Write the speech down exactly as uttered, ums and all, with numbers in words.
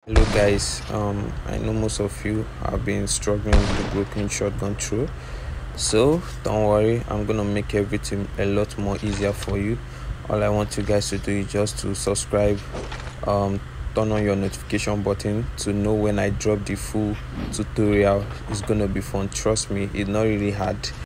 Hello guys, um I know most of you have been struggling with the broken shotgun through, so don't worry, I'm gonna make everything a lot more easier for you. All I want you guys to do is just to subscribe, um turn on your notification button to know when I drop the full tutorial. It's gonna be fun, trust me, it's not really hard.